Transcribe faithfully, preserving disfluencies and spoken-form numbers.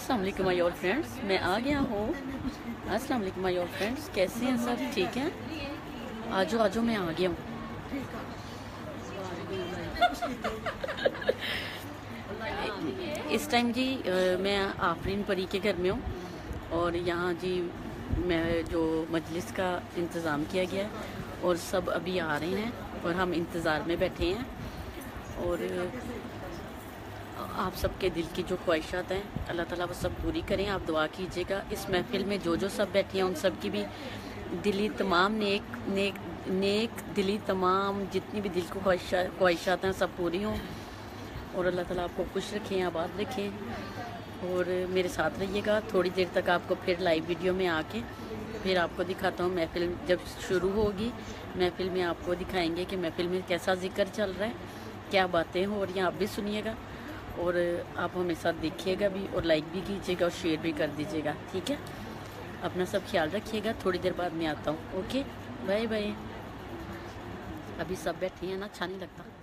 अस्सलाम वालेकुम my old friends, मैं आ गया हूँ। अस्सलाम वालेकुम माय ओल्ड फ्रेंड्स, कैसे हैं सब? ठीक हैं? आजो आजो, मैं आ गया हूँ। इस टाइम जी आ, मैं आफरीन परी के घर में हूँ और यहाँ जी मैं जो मजलिस का इंतज़ाम किया गया है और सब अभी आ रहे हैं और हम इंतज़ार में बैठे हैं। और आप सबके दिल की जो ख्वाहिशात हैं अल्लाह ताला वो सब पूरी करें। आप दुआ कीजिएगा। इस महफिल में जो जो सब बैठे हैं उन सब की भी दिली तमाम नेक नेक नेक दिली तमाम जितनी भी दिल को ख्वाहिशा ख्वाहिशात हैं सब पूरी हों और अल्लाह ताला आपको खुश रखें, आबाद रखें। और मेरे साथ रहिएगा। थोड़ी देर तक आपको फिर लाइव वीडियो में आके फिर आपको दिखाता हूँ। महफिल जब शुरू होगी महफिल में आपको दिखाएंगे कि महफिल में कैसा जिक्र चल रहा है, क्या बातें हो रही हैं। आप भी सुनिएगा और आप हमें साथ देखिएगा भी और लाइक भी कीजिएगा और शेयर भी कर दीजिएगा। ठीक है, अपना सब ख्याल रखिएगा। थोड़ी देर बाद मैं आता हूँ। Okay, bye bye. अभी सब बैठे हैं ना, अच्छा नहीं लगता।